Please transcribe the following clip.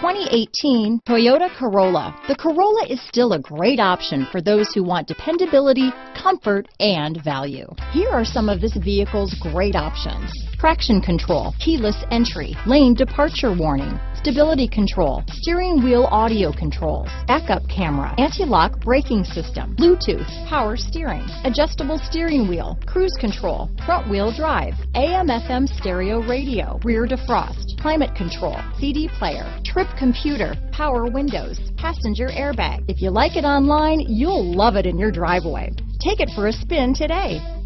2018 Toyota Corolla. The Corolla is still a great option for those who want dependability, comfort, and value. Here are some of this vehicle's great options: traction control, keyless entry, lane departure warning, stability control, steering wheel audio controls, backup camera, anti-lock braking system, Bluetooth, power steering, adjustable steering wheel, cruise control, front wheel drive, AM/FM stereo radio, rear defrost, climate control, CD player, trip computer, power windows, passenger airbag. If you like it online, you'll love it in your driveway. Take it for a spin today.